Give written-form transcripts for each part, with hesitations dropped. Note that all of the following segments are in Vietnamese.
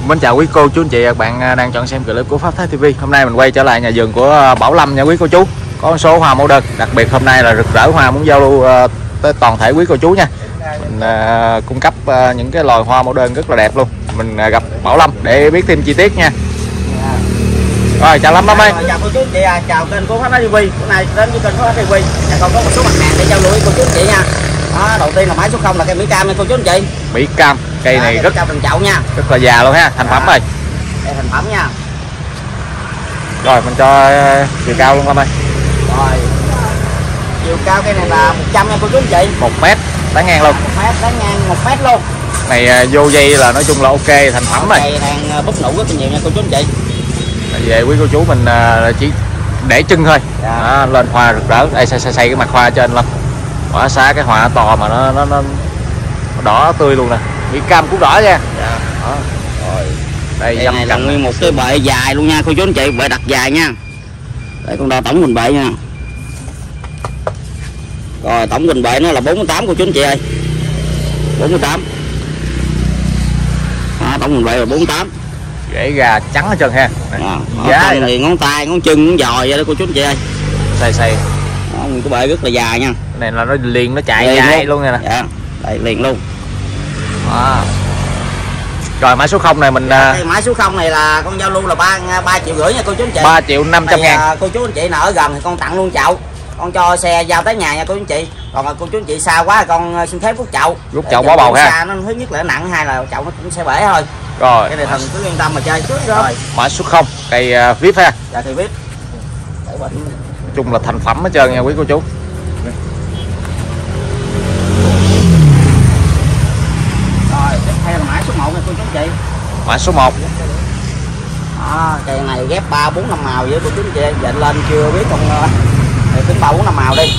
Mến chào quý cô chú anh chị, các bạn đang chọn xem clip của Pháp Thái TV. Hôm nay mình quay trở lại nhà vườn của Bảo Lâm nha quý cô chú. Có một số hoa mẫu đơn, đặc biệt hôm nay là rực rỡ hoa muốn giao lưu tới toàn thể quý cô chú nha. Mình cung cấp những cái loài hoa mẫu đơn rất là đẹp luôn. Mình gặp Bảo Lâm để biết thêm chi tiết nha. Rồi chào Lâm ơi. Chào cô chú anh chị, chào kênh của Pháp Thái TV. Hôm nay đến với kênh Pháp Thái TV còn có một số mặt hàng để giao lưu với cô chú anh chị nha. Đầu tiên là máy số 0 là cây Mỹ Cam nha cô chú anh chị. Mỹ Cam, cây này rất cao từng chậu nha, rất là già luôn ha, thành phẩm rồi. Đây thành phẩm nha. Rồi mình cho chiều cao luôn Lâm ơi. Rồi chiều cao cây này là 100 nha cô chú anh chị. 1 mét tán ngang luôn. 1 mét tán ngang 1 mét luôn. Này vô dây là nói chung là ok, thành phẩm rồi. Cây đang búp nụ rất là nhiều nha cô chú anh chị. Về quý cô chú mình chỉ để chân thôi. Đó, lên hoa rực rỡ. Đây xây cái mặt hoa trên Lâm. Quả xá cái hoa to mà nó đỏ tươi luôn nè. Mỹ Cam cũng đỏ nha. Đó. Rồi. Đây này là nguyên một cái bệ dài luôn nha cô chú anh chị, bệ đặt dài nha. Để con đo tổng hình bệ nha. Rồi tổng hình bệ nó là 48 cô chú anh chị ơi. 48. Tổng hình bệ là 48. Rễ gà trắng hết trơn ha. Giá thì ngón tay, ngón chân, ngón giò vậy đó cô chú anh chị ơi. Xây. Cái bệ rất là dài nha. Cái này là nó liền, nó chạy dài luôn nè. Dạ, đây liền luôn. Rồi mã số 0 này mình mã số 0 này là con giao lưu là 3,5 triệu nha cô chú anh chị. 3.500.000. Cô chú anh chị nào ở gần thì con tặng luôn chậu. Con cho xe giao tới nhà nha cô chú anh chị. Còn cô chú anh chị xa quá thì con xin phép rút chậu. Rút chậu bỏ bầu ha. Xa nó thứ nhất là nặng, hai là chậu nó cũng sẽ bể thôi. Rồi. Cái này thần cứ yên tâm mà chơi trước rồi. Mã số 0 cây VIP ha. Dạ cây VIP. Nói chung là thành phẩm hết trơn nha quý cô chú. Rồi tiếp theo là mã số 1 này cô chú anh chị. Mã số 1. Cây này ghép 3, 4, 5 màu với cô chú anh chị. Dành lên chưa biết con tính 3, 4, 5 màu đi.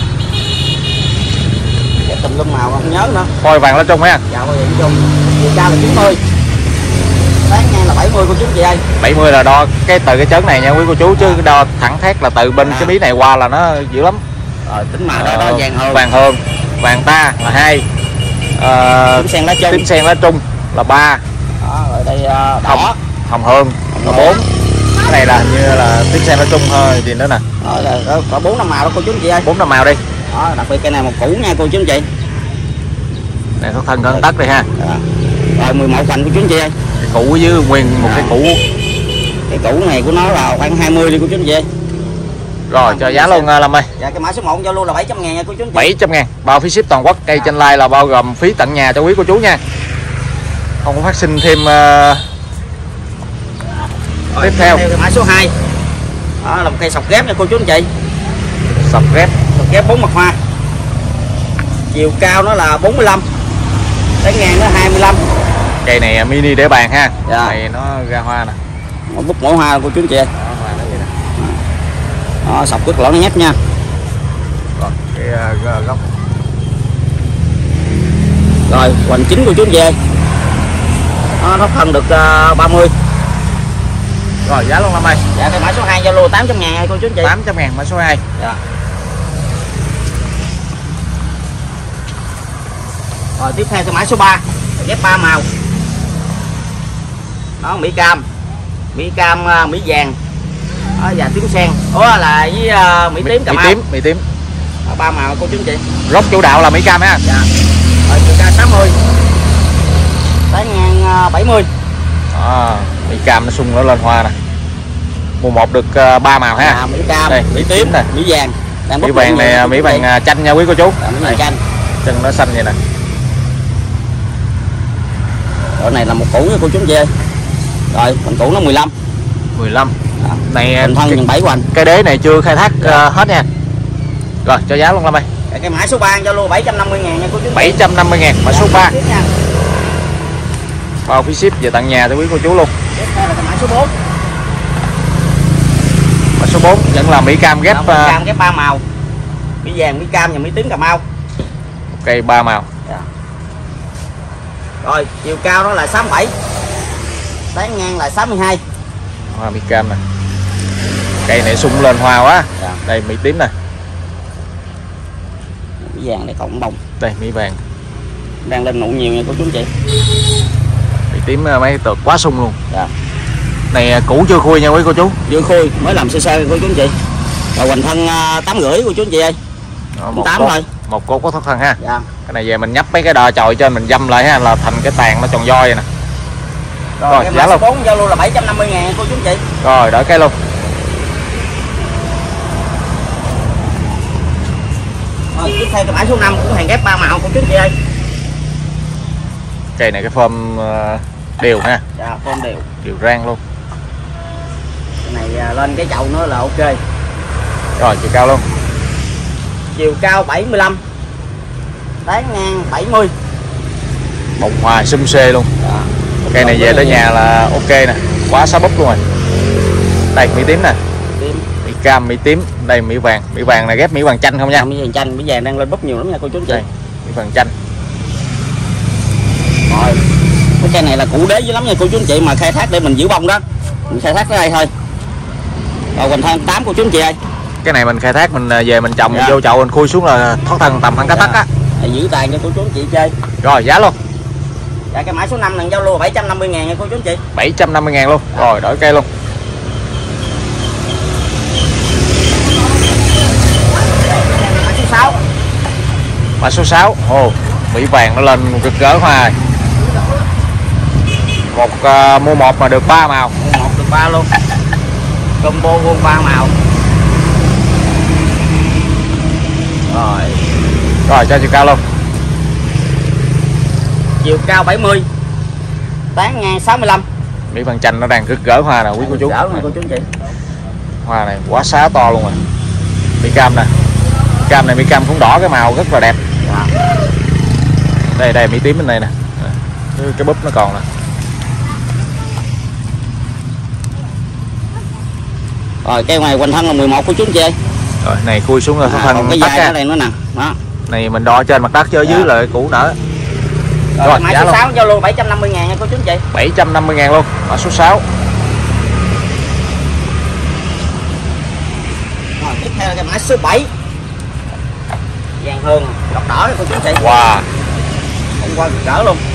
Ghép tùm lum màu không nhớ nữa. Phôi vàng lá trung ha. Dạ phôi vàng lá trung. Chiều cao là 90. Tán ngang là 70 cô chú anh chị ơi. 70 là đo cái từ cái chớn này nha quý cô chú, chứ đo thẳng thét là từ bên cái bí này qua là nó dữ lắm. Rồi tính màu đó vàng hơn, vàng ta là 2. Tím sen lá trung là 3. Rồi đây đỏ, hồng hương là 4. Cái này là hình như là tím sen lá trung thôi gì nữa nè. Có 4, 5 màu đó cô chú anh chị ơi. 4, 5 màu đi. Đặc biệt cây này một củ nha cô chú anh chị. Này có thân cân tất đây ha. Rồi 11 cành cô chú anh chị ơi. Cái củ với nguyên một cái củ. Cái củ này của nó là khoảng 20 đi cô chú anh chị. Rồi cho giá luôn Lâm ơi. Dạ cái mã số 1 giao lưu là 700.000 nha cô chú anh chị. 700.000 bao phí ship toàn quốc. Cây trên like là bao gồm phí tận nhà cho quý cô chú nha. Không có phát sinh thêm. Tiếp theo cái mã số 2. Đó là một cây sọc ghép nha cô chú anh chị. Sọc ghép 4 mặt hoa. Chiều cao nó là 45. Tán ngang nó 25. Cây này mini để bàn ha. Dạ. Này nó ra hoa nè. Một bút mẫu hoa cô chú anh chị. Đó, sọc rất lỗ nó nhét nha. Còn cái gốc. Rồi hoành chính của chú anh chị ơi. Nó thân được 30. Rồi giá luôn Lâm ơi. Dạ cái mã số 2 giao lưu 800.000 nha cô chú anh chị. 800.000 mã số 2. Dạ. Rồi tiếp theo cái mã số 3 ghép 3 màu. Đó Mỹ Cam, Mỹ vàng. Đó, và tím sen. Là với Mỹ tím Cà Mau. Mỹ tím. 3 màu cô chú anh chị. Gốc chủ đạo là Mỹ Cam ha. Dạ. Rồi chiều cao 60. Tán ngang 70. Mỹ Cam nó sung nó lên hoa nè. Mùa 1 được 3 màu ha. Mỹ Cam, đây, Mỹ tím nè, Mỹ vàng. Mỹ vàng này Mỹ vàng chanh nha quý cô chú. Mỹ vàng chanh. Chân nó xanh vậy nè. Cái này là một củ nha cô chú anh chị ơi. Rồi mình củ nó 15. 15. Này thân 7 hoành. Cái đế này chưa khai thác hết nha. Rồi cho giá luôn Lâm ơi. Cái mã số 3 giao lưu 750.000 nha cô chú. 750.000 mã số 3. Bao phí ship về tận nhà cho quý cô chú luôn. Tiếp theo là cái mã số 4. Mã số 4 vẫn là Mỹ Cam ghép. Mỹ Cam ghép 3 màu. Mỹ vàng, Mỹ Cam và Mỹ tím Cà Mau. Cây 3 màu. Dạ. Rồi chiều cao nó là 67. Tán ngang là 62. Hoa Mỹ Cam nè. Cây này sung lên hoa quá. Dạ. Đây Mỹ tím nè. Mỹ vàng để cộng bông. Đây Mỹ vàng. Đang lên nụ nhiều nha cô chú anh chị. Mỹ tím mấy tược quá sung luôn. Dạ. Này cũ chưa khui nha quý cô chú. Chưa khui, mới làm sơ sơ cô chú anh chị. Rồi hoành thân 8,5 cô chú anh chị ơi. Một 8 cốt, thôi. một cốt có thoát thân ha. Dạ. Cái này về mình nhấp mấy cái đò chòi trên mình dâm lại ha, là thành cái tàn nó tròn voi vậy nè. Rồi cái giá luôn. 4 giao lưu là 750.000 cô chú anh chị. Rồi đỡ cây luôn. Rồi tiếp theo cái mã số 5 cũng hàng ghép 3 màu cô chú anh chị ơi. Cây này cái form đều ha. Dạ, form đều. Đều rang luôn. Cái này lên cái chậu nữa là ok. Rồi chiều cao luôn. Chiều cao 75. Tán ngang 70. Bông hoa xum xê luôn. Dạ. Cây này về tới nhà là ok nè, quá 6 búp luôn rồi. Đây mỹ tím nè, Tím. mỹ cam, mỹ tím, đây mỹ vàng này ghép mỹ vàng chanh không nha. Mỹ vàng chanh, mỹ vàng đang lên búp nhiều lắm nha cô chú anh chị. Đây, mỹ vàng chanh. Rồi, cái cây này là củ đế dữ lắm nha cô chú anh chị, mà khai thác để mình giữ bông đó, mình khai thác tới đây thôi. Rồi hoành thân 8 cô chú anh chị ơi. Cái này mình khai thác mình về mình trồng Dạ. vô chậu mình khui xuống là thoát thân tầm thân cá tắc á. Để giữ tàn cho cô chú anh chị chơi. Rồi giá luôn. Dạ cái mã số 5 lần giao lưu 750.000 nha cô chú anh chị. 750.000 luôn. Rồi đổi cây luôn. Mã số 6. Mã số 6. Ồ, mỹ vàng nó lên rực rỡ hoa. Mua một mà được 3 màu. Mua một được 3 luôn. Combo gồm 3 màu. Rồi. Rồi cho chiều cao luôn. Chiều cao 70. Tán ngang 65. Mỹ vàng chanh nó đang rực rỡ hoa nè quý cô chú. Rỡ này cô chú anh chị. Hoa này quá xá to luôn rồi. Mỹ cam nè. Cam này mỹ cam cũng đỏ cái màu rất là đẹp. Dạ. Đây mỹ tím bên đây nè. Cái búp nó còn nè. Rồi cây ngoài hoành thân là 11 cô chú anh chị ơi. Rồi này khui xuống là thân cái tắc dài ha. này nữa nè. Đó. Này mình đo trên mặt đất chứ ở dưới là củ nở. Rồi mã số 6 giao lưu 750.000 nha cô chú anh chị. 750.000 luôn. Mã số 6. Rồi tiếp theo là cái mã số 7. Vàng hương đỏ đỏ cô chú anh chị. Wow. Hôm qua rỡ luôn.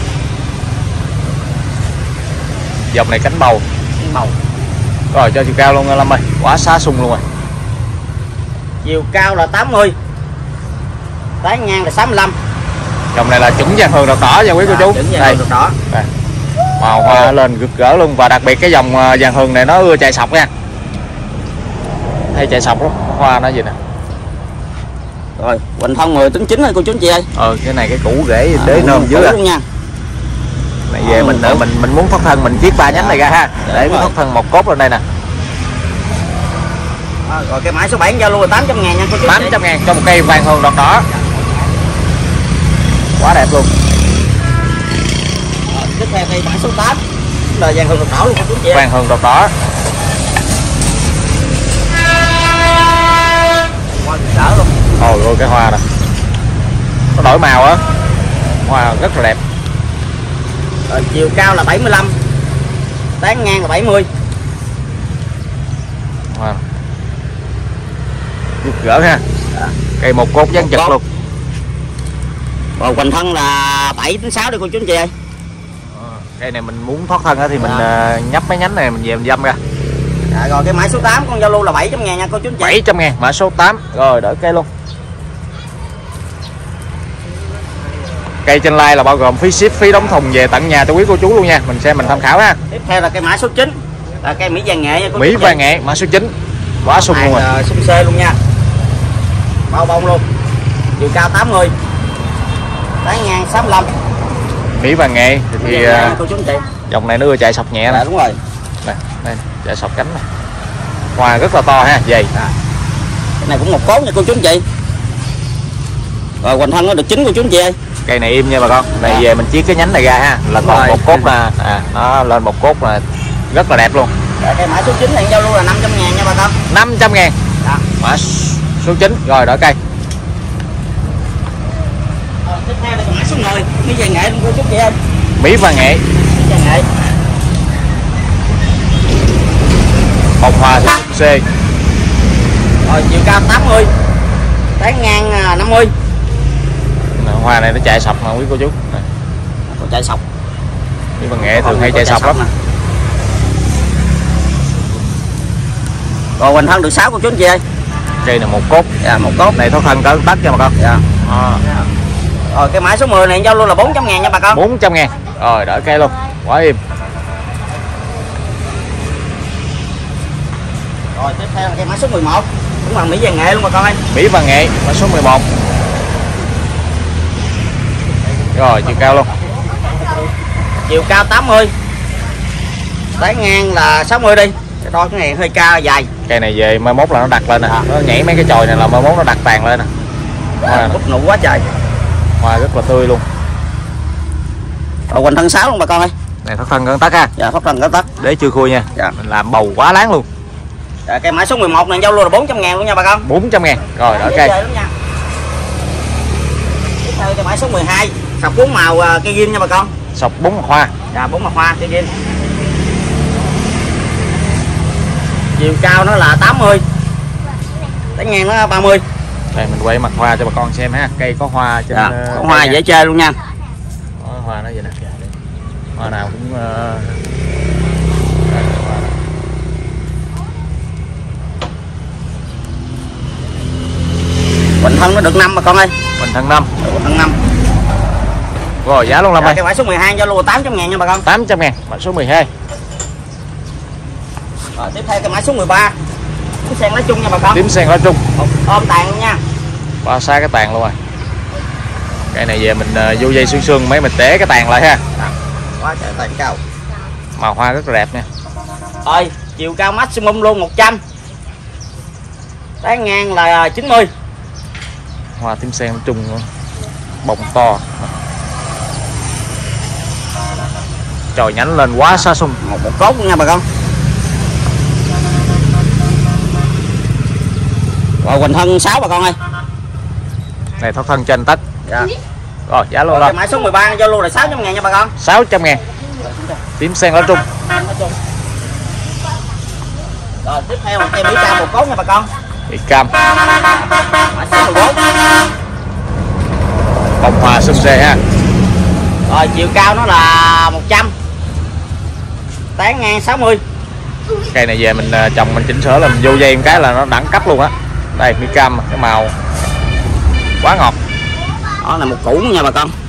Dòng này cánh bầu. Màu. Rồi cho chiều cao luôn Lâm ơi. Quá xá sung luôn rồi. Chiều cao là 80. Tán ngang là 65. Dòng này là chuẩn vàng hương độc đỏ nha quý cô chú. Đây. Đỏ. Đây. Màu hoa lên rực rỡ luôn, và đặc biệt cái dòng vàng hương này nó ưa chạy sọc nha. Hay chạy sọc lắm, hoa nó gì nè. Rồi, hoành thân 10 tính 9 thôi cô chú anh chị ơi. Cái này cái củ rễ đế nôm dưới à. Luôn nha. Này về mình muốn thoát thân mình chiết 3 nhánh này ra ha. Để thoát thân một cốt lên đây nè. Rồi cái mã số 7 giao lưu là 800.000 nha cô chú. 800.000 cho một cây vàng hương đọt đỏ. Quá đẹp luôn. Tiếp theo cây mã số 8 là vàng hương đọt đỏ luôn cô chú chị. Vàng hương đọt đỏ. Hoa rỡ luôn. Ôi cái hoa nè. Nó đổi màu á. Hoa rất là đẹp. Rồi, chiều cao là 75. Tán ngang là 70. Wow. Rực rỡ ha. Cây một cốt dán chật luôn. Rồi hoành thân là 7 đến 6 đi cô chú anh chị ơi. Cây này mình muốn thoát thân thì mình nhấp mấy nhánh này mình về mình dâm ra. Rồi cái mã số 8 con giao lưu là 700.000 nha cô chú anh chị. 700.000 mã số 8. Rồi đỡ cây luôn. Cây trên like là bao gồm phí ship, phí đóng thùng về tận nhà cho quý cô chú luôn nha. Mình xem mình tham khảo ha. Tiếp theo là cây mã số 9 là cây mỹ vàng nghệ nha cô Mỹ chú vàng nghệ mã số 9. Quá sung luôn rồi. Sung xê luôn nha. Bao bông luôn. Chiều cao 80. Tán ngang 65. Mỹ vàng nghệ thì cô chú anh chị. dòng này nó ưa chạy sọc nhẹ nè. Đúng rồi. Đây, chạy sọc cánh này. Hoa rất là to ha, dày. Cái này cũng một cốt nha cô chú anh chị. Rồi hoành thân nó được 9 cô chú anh chị ơi. Cây này im nha bà con. Này về mình chiết cái nhánh này ra ha, là còn một cốt là nó lên một cốt là rất là đẹp luôn. Cây mã số 9 này giao lưu là 500.000 nha bà con. 500.000. Mã số 9. Rồi đổi cây. Tiếp theo là mã số 10 mỹ vàng nghệ luôn cô chú chị ơi. Mỹ vàng nghệ. Mỹ vàng nghệ. Bông hoa C. Rồi chiều cao 80. Tán ngang 50. Hoa này nó chạy sọc mà quý cô chú. Còn chạy sọc. Mỹ bằng nghệ thường hay chạy sọc lắm. Rồi hoành thân được 6 cô chú anh chị ơi. Cây này một cốt. Dạ, một cốt. Này thoát thân cỡ tắc nha bà con. Dạ. Rồi cái mã số 10 này giao luôn là 400.000 nha bà con. 400.000. Rồi đỡ cây luôn. Quá im. Rồi tiếp theo là cái mã số 11. Cũng bằng Mỹ vàng nghệ luôn bà con ơi. Mỹ vàng nghệ mã số 11. Rồi chiều cao luôn. Chiều cao 80. Tán ngang là 60 đi. Cái đo cái này hơi cao dài. Cây này về mai mốt là nó đặt lên nè. Nó nhảy mấy cái chồi này là mai mốt nó đặt tàn lên nè. Búp nụ quá trời. Hoa rất là tươi luôn. Rồi hoành thân 6 luôn bà con ơi. Này thoát thân cỡ tắc ha. Dạ, thoát thân cỡ tắc. Để chưa khui nha. Dạ. Mình làm bầu quá láng luôn. Dạ, cái mã số 11 này giao luôn là 400.000 luôn nha bà con. 400.000. Rồi đỡ cây. Tiếp theo cái mã số 12. Sọc 4 màu cây ghim nha bà con. Sọc 4 mặt hoa. Dạ, 4 mặt hoa cây ghim. Chiều cao nó là 80. Tán ngang nó 30. Đây mình quay mặt hoa cho bà con xem ha. Cây có hoa trên dạ, có hoa dễ chơi luôn nha. Có hoa nó vậy nè. Hoa nào cũng Hoành thân nó được 5 bà con ơi. Hoành thân 5. Hoành thân 5. Rồi giá luôn Lâm ơi. Cái mã số 12 giao luôn 800.000 nha bà con. 800.000. Mã số 12. Rồi tiếp theo cái mã số 13. Tím sen lá chung nha bà con. Tím sen lá chung. Ôm tàn luôn nha. Qua xa cái tàn luôn rồi. Cái này về mình vô dây xương xương mấy mình té cái tàn lại ha. Quá trời tàn cao. Màu hoa rất là đẹp nha. Rồi chiều cao maximum luôn 100. Tán ngang là 90. Hoa tím sen lá chung luôn. Bông to. Trời nhánh lên quá xa xung. Một cốt luôn nha bà con. Rồi hoành thân 6 bà con ơi. Này thoát thân trên tất. Dạ. Rồi giá luôn Rồi, rồi. cái mã số 13 giao luôn là 600.000 nha bà con. 600.000. Tím sen lá chung. Rồi tiếp theo là cây Mỹ Cam một cốt nha bà con. Bị cam. Mã số 14. Bông hoa xum xê ha. Rồi chiều cao nó là 100. Tán ngang 60. Cây này về mình trồng mình chỉnh sửa là mình vô dây một cái là nó đẳng cấp luôn á. Đây mi cam cái màu quá ngọt. Đó là một củ nha bà con.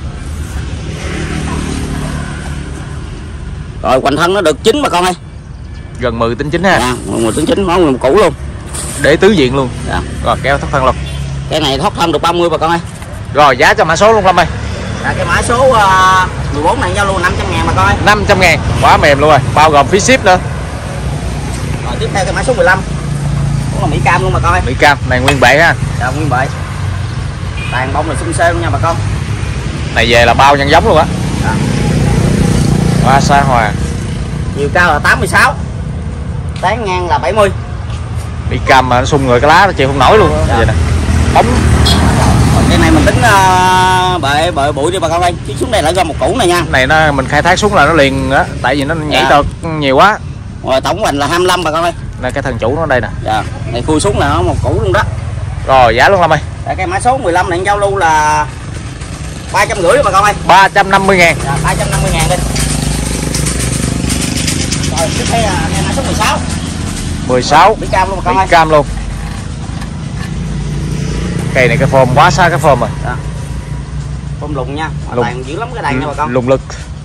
Rồi hoành thân nó được 9 bà con ơi. Gần 10 tính chính ha. Dạ, 10 tính 9 món một củ luôn. Để tứ diện luôn. Dạ. Rồi kéo thoát thân luôn. Cái này thoát thân được 30 bà con ơi. Rồi giá cho mã số luôn Lâm ơi. Cái mã số 14 này giao luôn 500.000 bà con ơi. 500.000. Quá mềm luôn rồi. Bao gồm phí ship nữa. Rồi tiếp theo cái mã số 15. Cũng là Mỹ Cam luôn bà con ơi. Mỹ cam này nguyên bệ ha. Dạ nguyên bệ. Tàn bông là xung xê luôn nha bà con. Này về là bao nhân giống luôn á. Dạ. Hoa sa hòa. Chiều cao là 86. Tán ngang là 70. Mỹ cam mà nó sung người cái lá nó chịu không nổi luôn á. Dạ. Vậy nè. Bóng. Rồi cái này mình tính bệ bụi đi bà con ơi. Chứ xuống đây lại ra một củ này nha. Này nó mình khai thác xuống là nó liền á, tại vì nó nhảy tợt nhiều quá. Rồi tổng hoành là 25 bà con ơi. Đây cái thân chủ nó đây nè. Dạ. Này khui xuống là nó một củ luôn đó. Rồi giá luôn Lâm ơi. Cái mã số 15 này giao lưu là 350 đi bà con ơi. 350.000. Dạ, 350.000 đi. Rồi tiếp theo là cái mã số 16. 16. Mỹ Cam luôn bà con Mỹ ơi. cam luôn. Cây này cái form quá xa cái form rồi. Dạ. Bông lùng nha. Lùng. Tàn dữ lắm cái đàn nha bà con. Lùng lực.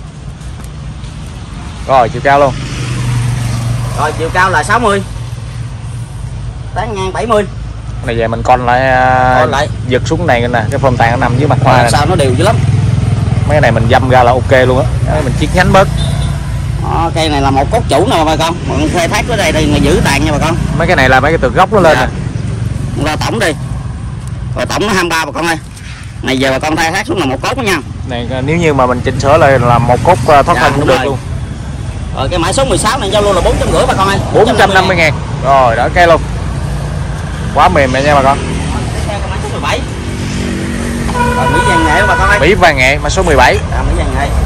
Rồi chiều cao luôn. Rồi chiều cao là 60. Tán ngang 70. Này về mình con lại, giật xuống này nè, cái form tàn nó nằm dưới mặt hoa này. Sao nó đều dữ lắm. Mấy cái này mình dâm ra là ok luôn á. Mình chiết nhánh bớt. Đó, cây này là một cốt chủ nè bà con. Mọi người khai thác tới đây thì người giữ tàn nha bà con. Mấy cái này là mấy cái từ gốc nó lên Dạ. nè. Ra tổng đi. Rồi tổng nó 23 bà con ơi. Này giờ bà con khai thác xuống là một cốt đó nha. Này nếu như mà mình chỉnh sửa lại là một cốt thoát Dạ, thân cũng đúng được rồi. luôn. Rồi cái mã số 16 này giao luôn là 450 bà con ơi. 450.000. Rồi đỡ cây luôn. Quá mềm này nha bà con. Tiếp theo cái mã số 17. Rồi Mỹ vàng nghệ bà con ơi. Mỹ vàng nghệ mã số 17. Dạ, Mỹ vàng nghệ.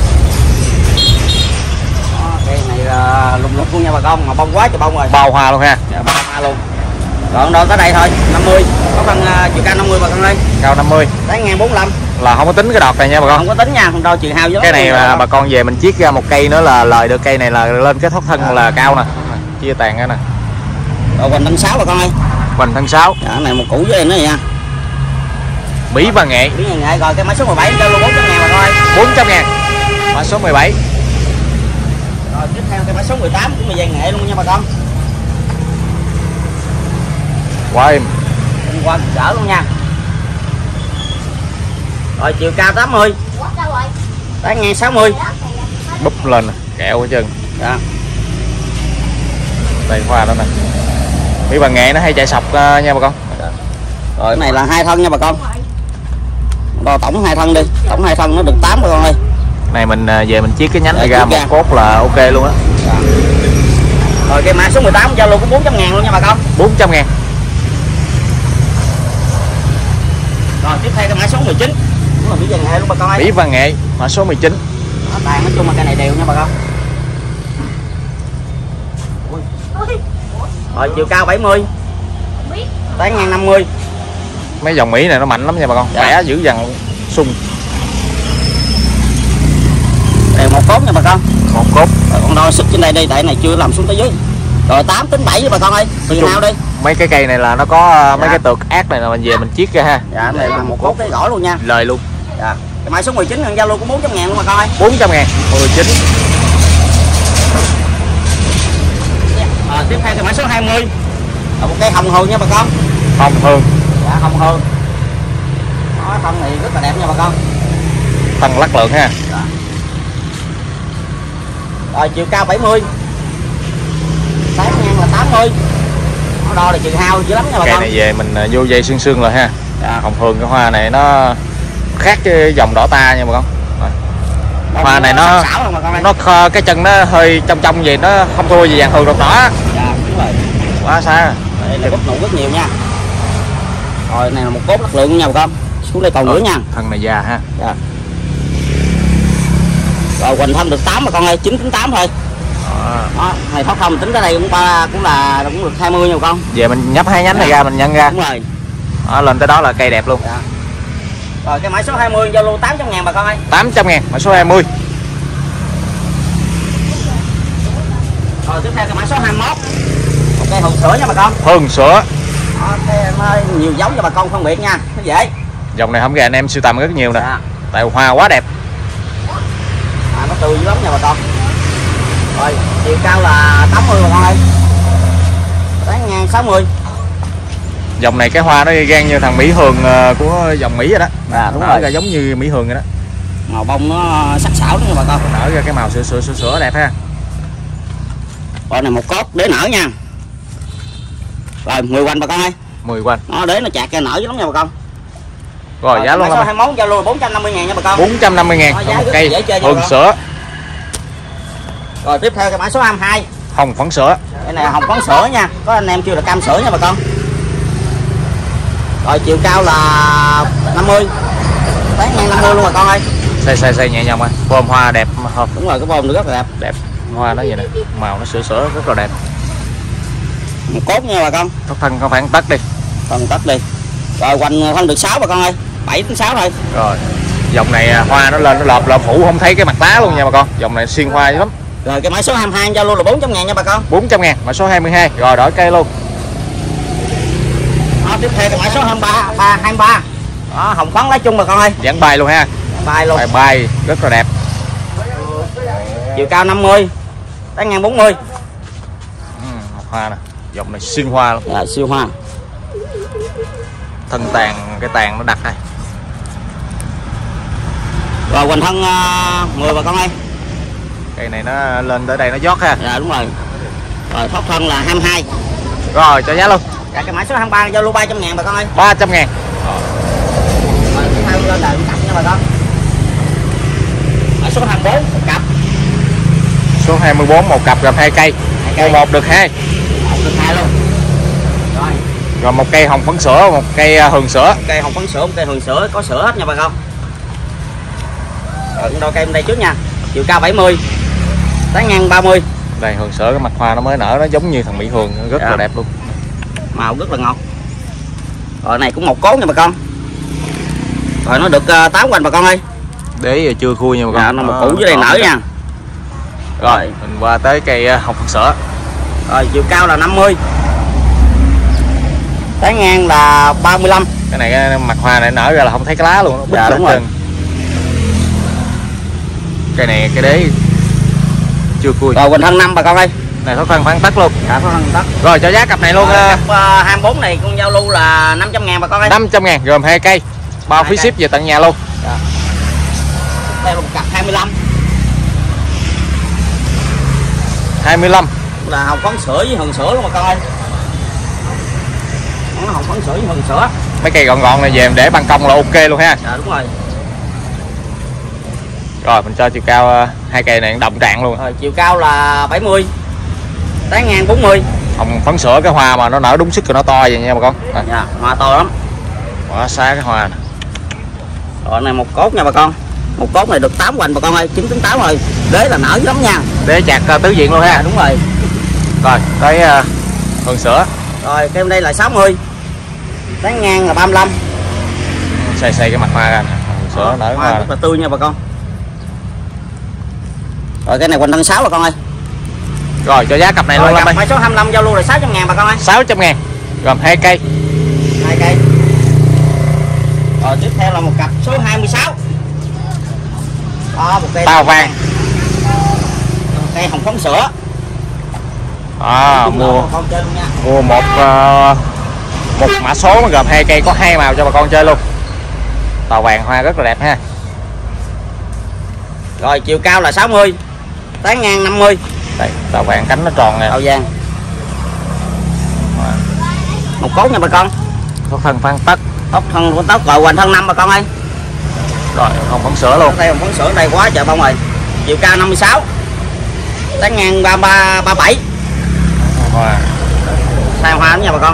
Đó, cây này là lùng lục luôn nha bà con, mà bông quá trời bông rồi. Bao hoa luôn ha. Dạ, bao hoa luôn. Rồi đó tới đây thôi, 50. Có phần chiều cao 50 bà con ơi. Cao 50. Tán ngang 45. là không có tính cái đọt này nha bà con. Không có tính nha, không đâu trừ hao cái này mà bà con về mình chiết ra một cây nữa là lời được, cây này là lên cái thoát thân là cao nè, chia tàn ra nè. Rồi Hoành thân 6 bà con ơi. Hoành thân 6. Dạ, này một củ với em nữa nha. Mỹ Văn Nghệ. Mỹ Văn Nghệ. Rồi cái mã số 17 cho luôn 400.000 bà con ơi. 400.000. Mã số 17. Rồi tiếp theo cái mã số 18 cũng là Văn Nghệ luôn nha bà con. Quá em. Qua cỡ luôn nha. Rồi chiều cao 80. Tán ngang 60. Búp lên nè, kẹo hết trơn. Dạ. Đây hoa đó nè. Mỹ Văn Nghệ nó hay chạy sọc nha bà con. Rồi cái này là 2 thân nha bà con. Đo tổng 2 thân đi, tổng 2 thân nó được 8 bà con ơi. Này mình về mình chiết cái nhánh này ra một cốt là ok luôn á. Dạ. Rồi cái mã số 18 Zalo cũng 400.000 luôn nha bà con. 400.000. Rồi tiếp theo cái mã số 19 cũng là Mỹ Văn Nghệ luôn bà con ơi. Mỹ Văn Nghệ mã số 19. Đó, tàn nói chung là cây này đều nha bà con. Rồi chiều cao 70. Tán ngang 50. Mấy dòng Mỹ này nó mạnh lắm nha bà con. Dạ. Khỏe dữ dằn sung. Đều một cốt nha bà con. Một cốt. Rồi con đo sụp trên đây đi, tại này chưa làm xuống tới dưới. Rồi 8 đến 7 với bà con ơi. Tùy hao đi. Mấy cái cây này là nó có mấy cái tược ác này là mình về mình chiết ra ha. Dạ này là một cốt cái gỏi luôn nha. Lời luôn. Dạ. Cái mã số 19 thằng Zalo cũng 400.000 luôn bà con ơi. 400.000. 19. Tiếp theo cái mã số 20 là một cây hồng hường nha bà con. Hồng hường. Dạ hồng hường. Đó, thân thì rất là đẹp nha bà con. Thân lắc lượng ha. Dạ. Rồi chiều cao 70. Tán ngang là 80. Nó đo là trừ hao dữ lắm nha bà Cây con. này về mình vô dây xương xương rồi ha. Dạ. Hồng hường cái hoa này nó khác cái dòng đỏ ta nha bà con. Hoa này nó cái chân nó hơi trong trong gì, nó không thua gì vàng hường độc đỏ. Dạ đúng rồi. Quá xa. Đây là gốc nụ rất nhiều nha. Rồi này là một cốt lắc lượng nha bà con. Xuống đây còn nữa nha. Thân này già ha. Dạ. Rồi Hoành thân được 8 bà con ơi, 9 đến 8 thôi. Đó, này thoát không tính cái đây cũng được 20 nha bà con. Về mình nhấp hai nhánh này ra mình nhân ra. Đúng rồi. Đó, lên tới đó là cây đẹp luôn. Dạ. Rồi cái mã số 20 Zalo 800.000 bà con ơi. 800.000 mã số 20. Rồi tiếp theo cái mã số 21. Một cây hồng sữa nha bà con. Hường sữa. Đó, cái nhiều giống cho bà con phân biệt nha, nó dễ. Dòng này không gà anh em sưu tầm rất nhiều nè. Dạ. Tại hoa quá đẹp. Nó tươi dữ lắm nha bà con. Rồi chiều cao là 80 bà con ơi. Tán ngang 60. Dòng này cái hoa nó gan như thằng Mỹ Hường của dòng Mỹ vậy đó. Dạ đúng nở rồi. ra giống như Mỹ Hường vậy đó. Màu bông nó sắc sảo đó nha bà con. Nở ra cái màu sữa đẹp ha. Rồi này một cốt để nở nha. Rồi 10 quanh bà con ơi. 10 quanh. Nó để nó chạc ra nở dữ lắm nha bà con. Rồi giá luôn không. 21 Zalo 450.000 nha bà con. 450.000 một cây hường sữa. Rồi tiếp theo cái mã số 22. Hồng phấn sữa. Cái này là hồng phấn sữa nha. Có anh em chưa là cam sữa nha bà con. Rồi chiều cao là 50. Tán ngang 50 luôn bà con ơi. Xây nhẹ nhàng anh. Bông hoa đẹp không? Đúng rồi, cái bông nó rất là đẹp. Đẹp. Hoa nó vậy nè. Màu nó sữa rất là đẹp. Một cốt nha bà con. Thoát thân không phải tắt đi. Phần tắt đi. Rồi hoành thân được 6 bà con ơi. 7 đến 6 thôi. Rồi. Dòng này hoa nó lên nó lợp phủ không thấy cái mặt lá luôn nha bà con. Dòng này xuyên hoa dữ lắm. Rồi cái mã số 22 Zalo là 400.000 nha bà con. 400.000 mã số 22. Rồi đổi cây luôn. Đó, tiếp theo cái mã số 23. Đó, hồng phấn lá chung bà con ơi. Dán bay luôn ha. Bay luôn. Bay rất là đẹp. Chiều cao 50. Tán ngang 40. Hoa nè. Dòng này xuyên hoa luôn. Dạ, siêu hoa. Thân tàn, cái tàn nó đặc đây. Rồi hoành thân 10 bà con ơi. Cây này nó lên tới đây nó giót ha. Dạ đúng rồi. Rồi thoát thân là 22. Rồi cho giá luôn. Dạ cái mã số 23 Zalo 300.000 bà con ơi. 300.000. Rồi tiếp theo lên là cặp nha bà con. Mã số 24 một cặp. Số 24 một cặp gặp 2 cây. Mua 1 được 2. Được 2 luôn. Rồi. Rồi một cây hồng phấn sữa, một cây hường sữa. Một cây hồng phấn sữa, một cây hường sữa, có sữa hết nha bà con. Rồi đo cây bên đây trước nha. Chiều cao 70. Tán ngang 30. Đây hường sữa cái mặt hoa nó mới nở, nó giống như thằng Mỹ Hường, rất là đẹp luôn. Màu rất là ngọt. Rồi này cũng một cốt nha bà con. Rồi nó được 8 hoành bà con ơi. Đế chưa khui nha bà con. Dạ, nó một củ dưới đây nở nha. Rồi mình qua tới cây hồng phân sữa. Rồi chiều cao là 50, tán ngang là 35. Cái này cái mặt hoa này nở ra là không thấy cái lá luôn. Dạ đúng rồi. Cây này cái đế chưa khui. Rồi Quỳnh Thân 5 bà con ơi. Này khó khăn phán tắc luôn. Dạ khó khăn tắc. Rồi cho giá cặp này luôn. Cặp 24 này con giao lưu là 500.000 bà con ơi. 500.000 gồm 2 cây. Bao phí ship về tận nhà luôn. Dạ. Đây là một cặp 25. 25 là hồng phấn sữa với hừng sữa luôn bà con ơi. Nó hồng phấn sữa với hừng sữa. Mấy cây gọn gọn này về để ban công là ok luôn ha. Dạ đúng rồi. Rồi mình cho chiều cao 2 cây này đồng trạng luôn. Rồi chiều cao là 70, tán ngang 40. Hồng phấn sữa cái hoa mà nó nở đúng sức rồi, nó to vậy nha bà con. Dạ, hoa to lắm. Quá xa cái hoa này. Rồi này một cốt nha bà con. Một cốt này được 8 hoành bà con ơi, 9 đến 8 rồi. Đế là nở lắm nha. Đế chạc tứ diện luôn ha. Dạ, đúng rồi. Rồi tới hương sữa. Rồi cái đây là 60, tán ngang là 35. Xây cái mặt hoa ra nè. Hương sữa nở hoa rất là tươi nha bà con. Rồi cái này Quỳnh Thân 6 bà con ơi. Rồi cho giá cặp này luôn cặp mã số 25 giao lưu là 600.000 bà con ơi. 600.000 gồm 2 cây. 2 cây. Rồi tiếp theo là một cặp số 26. Đó, một cây Tàu vàng. Cây hồng phấn sữa. Mua một mã số mà gồm 2 cây có 2 màu cho bà con chơi luôn. Tàu vàng hoa rất là đẹp ha. Rồi chiều cao là 60, tán ngang 50. Đây, tàu vàng cánh nó tròn nè. Tàu vàng. Một cốt nha bà con. Có thân phan tắc. Tóc thân của tóc rồi Quỳnh Thân 5 bà con ơi. Rồi hồng phấn sữa luôn. Đây hồng phấn sữa đây quá trời bông rồi. Chiều cao 56, tán ngang 37. Wow. Sai hoa lắm nha bà con.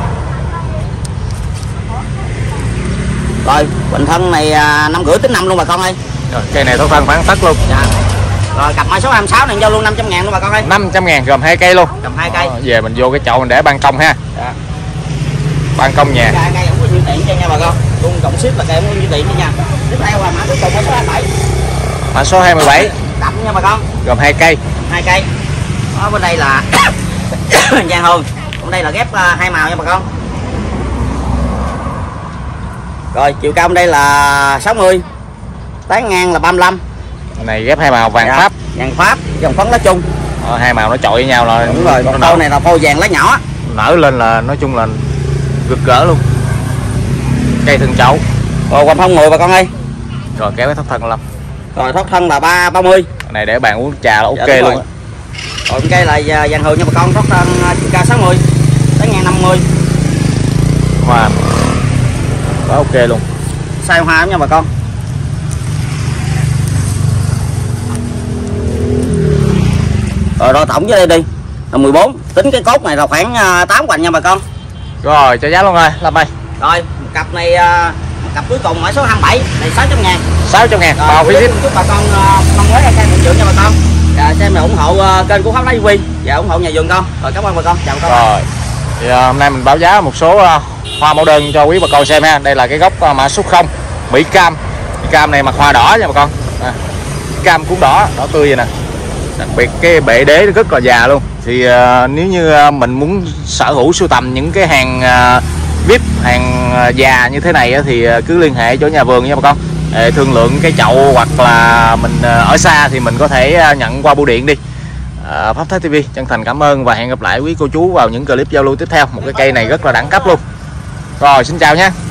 Rồi Quỳnh Thân này 5,5 tính 5 luôn bà con ơi. Rồi cây này có thân phán tắc luôn. Dạ. Rồi cặp mã số 26 này giao luôn 500.000 luôn bà con ơi. 500.000 gồm 2 cây luôn. Cầm 2 cây. Về mình vô cái chậu mình để ban công ha. Dạ. Ban công nhà. Cây không có nhiêu tiền cho nha bà con. Luôn cộng ship là cây không có nhiêu tiền cho nha. Tiếp theo là mã cuối cùng mã số 27. Mã số 27. Đậm nha bà con. Gồm 2 cây. 2 cây. Ở bên đây là Giang Hương. Bên đây là ghép 2 màu nha bà con. Rồi chiều cao bên đây là 60, tán ngang là 35. Này ghép 2 màu vàng Pháp. Vàng Pháp, dòng phấn lá chung. 2 màu nó chọi với nhau rồi. Đúng rồi, còn phôi này là phôi vàng lá nhỏ. Nở lên là nói chung là rực rỡ luôn. Cây thân chậu. Rồi Quỳnh Thân 10 bà con ơi. Rồi kéo cái thóc thân lên. Rồi thóc thân là 30. Này để bạn uống trà là ok dạ, luôn. Rồi cái là Giang Hương nha bà con, thóc thân chiều cao 60, tán ngang 50. Hoa. Quá ok luôn. Sai hoa lắm nha bà con. Rồi tổng với đây đi là 14. Tính cái cốt này là khoảng 8 hoành nha bà con. Rồi cho giá luôn rồi Lâm ơi. Rồi một cặp này cặp cuối cùng mã số 27 này 600.000. 600.000 bao phí ship. Chúc bà con mong muốn cây một triệu nha bà con. Xem là ủng hộ kênh của Pháp Lá TV và ủng hộ nhà vườn con. Rồi cảm ơn bà con. Chào bà con. Rồi thì hôm nay mình báo giá một số hoa mẫu đơn cho quý bà con xem ha. Đây là cái gốc mã số 0 Mỹ Cam. Mỹ Cam này mặt hoa đỏ nha bà con. Cam cũng đỏ tươi vậy nè. Đặc biệt cái bệ đế rất là già luôn. Thì nếu như mình muốn sở hữu sưu tầm những cái hàng VIP, hàng già như thế này thì cứ liên hệ chỗ nhà vườn nha bà con. Thương lượng cái chậu hoặc là mình ở xa thì mình có thể nhận qua bưu điện đi. Pháp Thái TV chân thành cảm ơn và hẹn gặp lại quý cô chú vào những clip giao lưu tiếp theo. Một cái cây này rất là đẳng cấp luôn. Rồi xin chào nha.